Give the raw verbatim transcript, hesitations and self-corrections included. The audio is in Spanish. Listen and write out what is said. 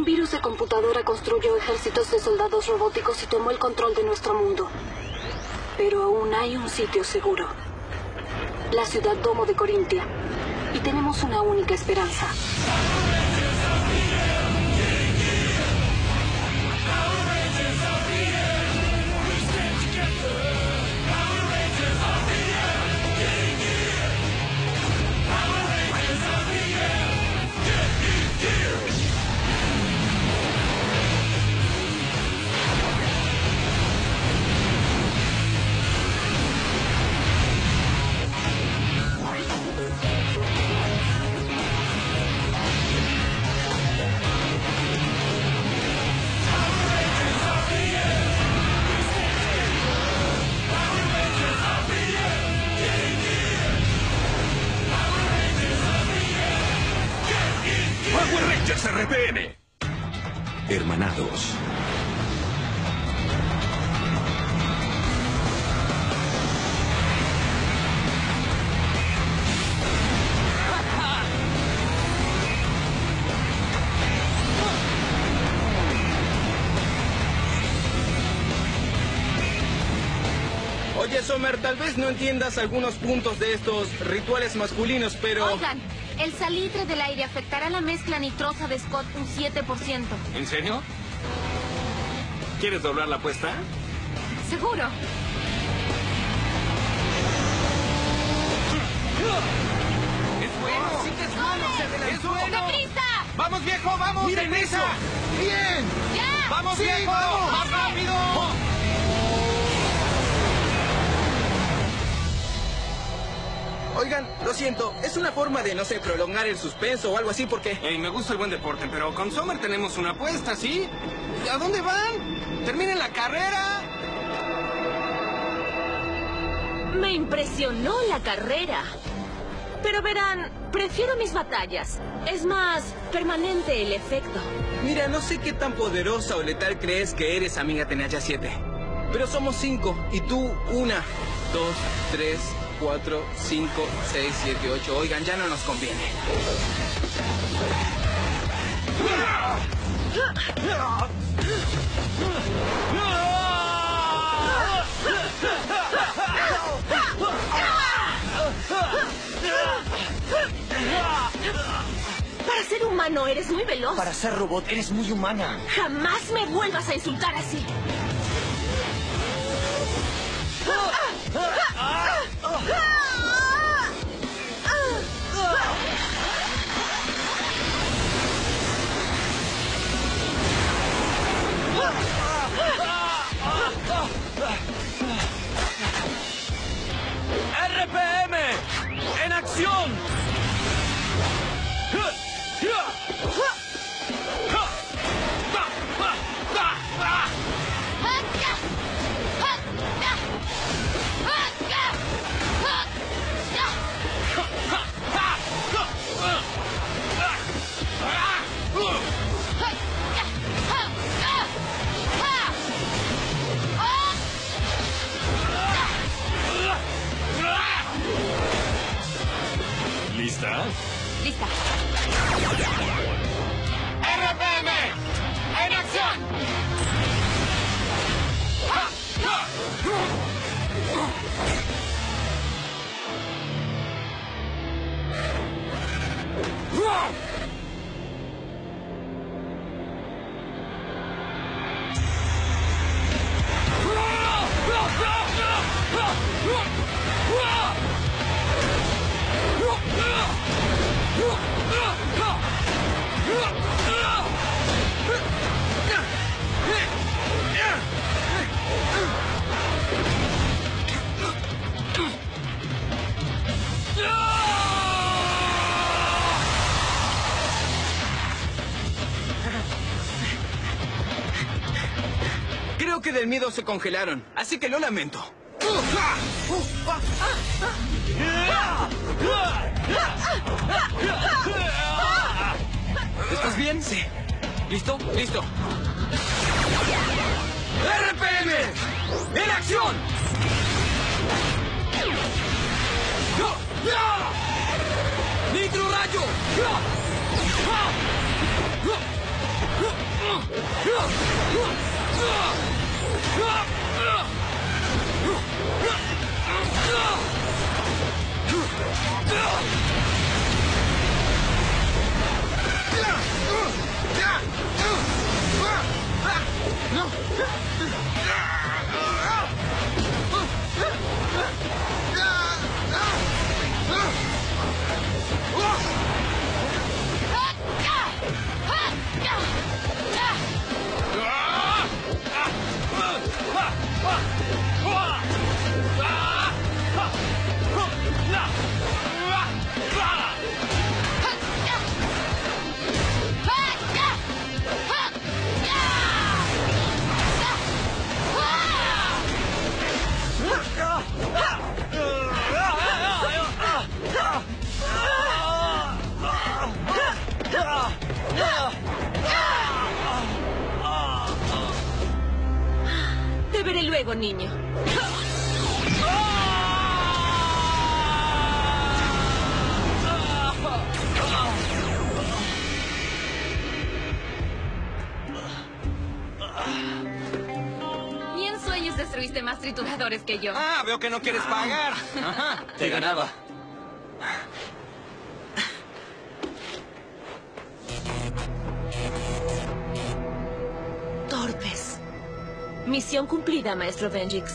Un virus de computadora construyó ejércitos de soldados robóticos y tomó el control de nuestro mundo. Pero aún hay un sitio seguro. La ciudad Domo de Corintia. Y tenemos una única esperanza. Power Rangers R P M. Hermanados. Oye, Summer, tal vez no entiendas algunos puntos de estos rituales masculinos, pero... Oigan, el salitre del aire afectará la mezcla nitrosa de Scott un siete por ciento. ¿En serio? ¿Quieres doblar la apuesta? Seguro. ¡Es bueno! ¡Sí que es bueno! ¡Se adelantó! ¡Deprisa! ¡Vamos, viejo! ¡Vamos! ¡Miren eso! ¡Bien! ¡Ya! ¡Vamos, Sí, viejo! vamos. ¡Más rápido! Oigan, lo siento, es una forma de, no sé, prolongar el suspenso o algo así, porque... Ey, me gusta el buen deporte, pero con Summer tenemos una apuesta, ¿sí? ¿A dónde van? ¡Terminen la carrera! Me impresionó la carrera. Pero verán, prefiero mis batallas. Es más permanente el efecto. Mira, no sé qué tan poderosa o letal crees que eres, amiga Tenaya siete. Pero somos cinco, y tú una, dos, tres, cuatro, cinco, seis, siete, ocho. Oigan, ya no nos conviene. Para ser humano eres muy veloz. Para ser robot eres muy humana. Jamás me vuelvas a insultar así. R P M en acción. ¿Lista? Lista. R P M en acción. Creo que del miedo se congelaron, así que lo lamento. ¿Estás bien? Sí. ¿Listo? Listo. R P M en acción. ¡Nitro Rayo! Te veré luego, niño. Ni en sueños destruiste más trituradores que yo. Ah, veo que no quieres pagar. Ajá. Te ganaba. Torpes. Misión cumplida, maestro Venjix.